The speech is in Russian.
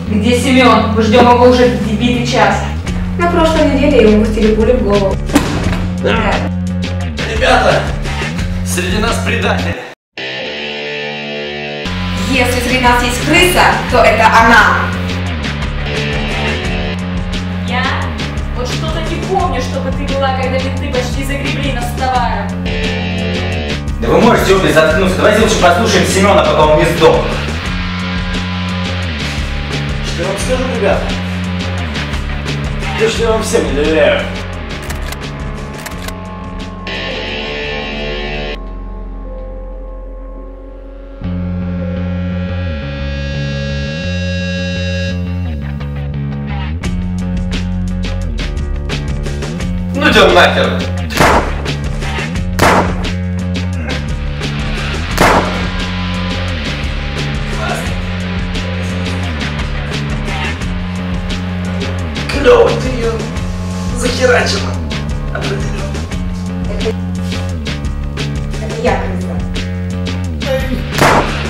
Где Семен? Мы ждем его уже битый час. На прошлой неделе ему пустили пулю в голову. Да. Ребята, среди нас предатели. Если среди нас есть крыса, то это она. Я? Вот что-то не помню, чтобы ты была, когда менты почти загребли нас с товаром. Да вы можете обе заткнуться. Давайте лучше послушаем Семена, пока он не сдох. Что я вам скажу, ребята? То, что я вам всем не доверяю. Ну идем нахер. Клёво ты ее захерачила. Определенно.